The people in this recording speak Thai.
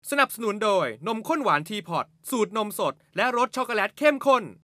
สนับสนุนโดยนมข้นหวานทีพอตสูตรนมสดและรสช็อกโกแลตเข้มข้น